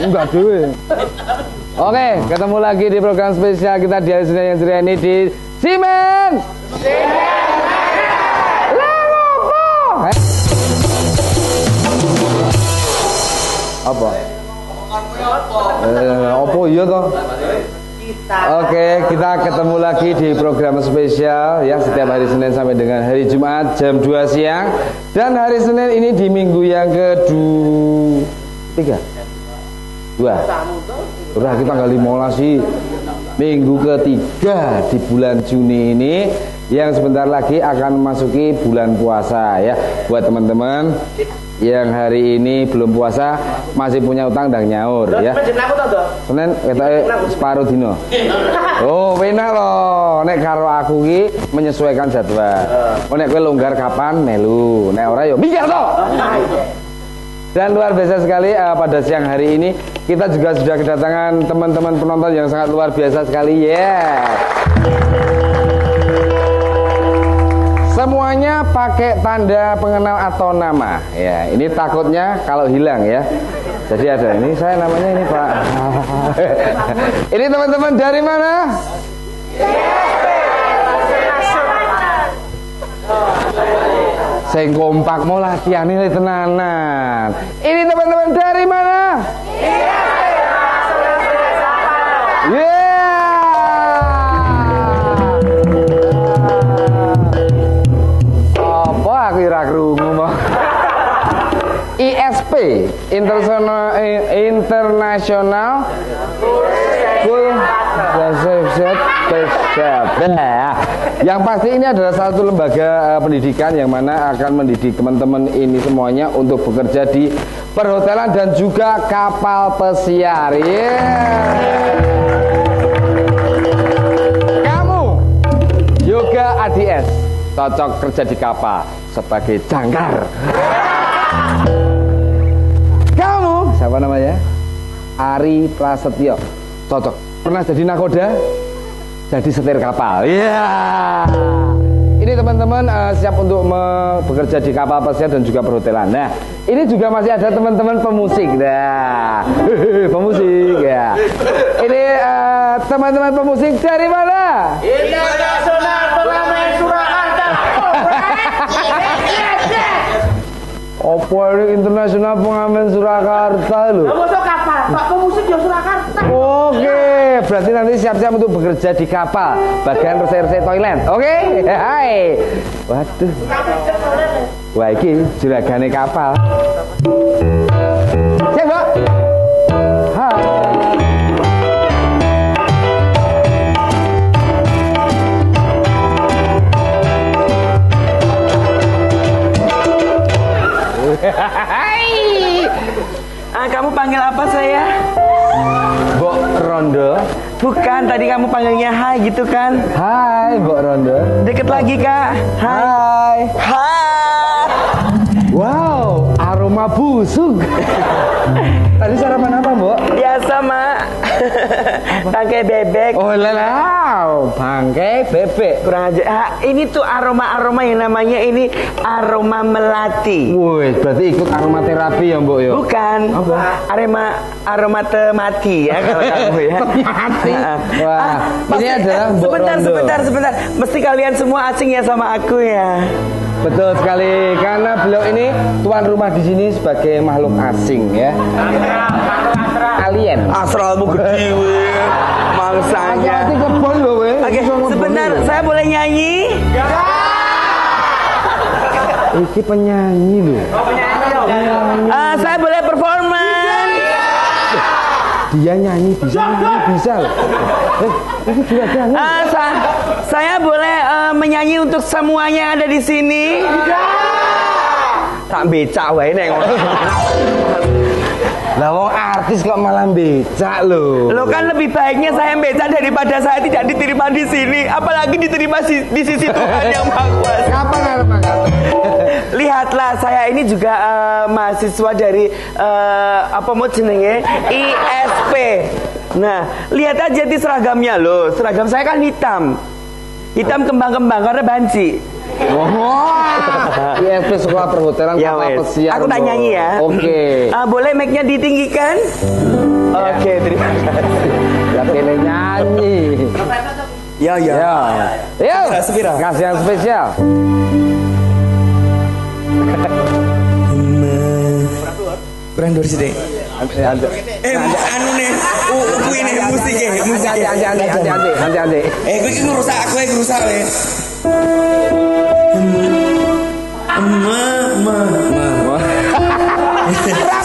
Enggak dewe. Oke, ketemu lagi di program spesial kita di hari Senin yang ceria ini di Simen. Apa? Apa iya toh? Oke, kita ketemu lagi di program spesial ya setiap hari Senin sampai dengan hari Jumat jam 2 siang. Dan hari Senin ini di minggu yang ke-3 Udah kita tanggal 15 sih. Minggu ketiga di bulan Juni ini yang sebentar lagi akan memasuki bulan puasa ya. Buat teman-teman yang hari ini belum puasa masih punya utang dan nyaur ya. Senin kita separuh dino. Oh, enak loh. Nek karo aku ki menyesuaikan jadwal. Oh, nek kowe longgar kapan melu, nek ora yo mikir to. Dan luar biasa sekali pada siang hari ini kita juga sudah kedatangan teman-teman penonton yang sangat luar biasa sekali ya. Semuanya pakai tanda pengenal atau nama ya. Ini takutnya kalau hilang ya. Jadi ada ini saya namanya ini Pak. Ini teman-teman dari mana? Sing kompak mau latihan ini tenanan. Ini teman-teman dari mana? Apa aku ora krungu mah. ISP International School Yang pasti ini adalah satu lembaga pendidikan yang mana akan mendidik teman-teman ini semuanya untuk bekerja di perhotelan dan juga kapal pesiar. Kamu Yoga ADS cocok kerja di kapal sebagai jangkar. Kamu siapa namanya? Ari Prasetyo cocok pernah jadi nakoda, jadi setir kapal. Ini teman-teman siap untuk bekerja di kapal pesiar dan juga perhotelan. Nah, ini juga masih ada teman-teman pemusik. Nah, pemusik ya. Ini teman-teman pemusik dari mana? Internasional Pengamen Surakarta. Apa ini Internasional Pengamen Surakarta lho? Masuk kapal, Pak pemusik ya Surakarta. Oke, berarti nanti siap-siap untuk bekerja di kapal bagian resep toilet. Oke, hai. Waduh. Wah, iki juragane kapal. Cek, Mbak. Hai. Kamu panggil apa saya? Mbok Rondo. Bukan, tadi kamu panggilnya hai gitu kan? Hai, Mbok Rondo. Deket lagi kak. Hai. Hai. Wow, aroma busuk. Tadi sarapan apa, Mbok? Biasa mak. Bangkai bebek. Oh lelau, bangkai bebek. Kurang aja. Ini tuh aroma yang namanya ini aroma melati. Wih, berarti ikut aromaterapi ya Mbok ya? Bukan. Apa? Aroma temati ya kalau kamu ya. Temati. Wah, ini adalah Mbok Rondo. Sebentar. Mesti kalian semua asing ya sama aku ya. Betul sekali, karena beliau ini tuan rumah di sini sebagai makhluk asing ya. Alien. Astralmu gede we. Mangsanya. Hati kebon loh we. Oke, sebentar, saya boleh nyanyi? Ya. Iki penyanyi loh. Saya boleh performan. Dia nyanyi bisa loh. Ini juragan. Saya boleh menyanyi untuk semuanya yang ada di sini. Tak becak wae nek ngono. Lah wong artis kok malah becak lho. Lo kan lebih baiknya saya becak daripada saya tidak diterima di sini, apalagi diterima di sisi Tuhan yang Maha Kuasa. Kapan arep mangkat? Lihatlah, saya ini juga mahasiswa dari apa mau jenenge ISP. Nah, lihat aja di seragamnya loh. Seragam saya kan hitam. Hitam kembang-kembang karena banci. Wah, ISP Sekolah Perhotelan Ya, Kota wes. Pesiar. Aku tak nyanyi ya. Oke. Boleh mic-nya ditinggikan? Oke, terima kasih. Ya kene nyanyi. Ya. Ya. Sepira. Kasih yang spesial. Kurang dur sih deh. Anu nih, kuwi nih musiknya. Anti. Kuwi iki ngerusak aku ngerusak we. Ma.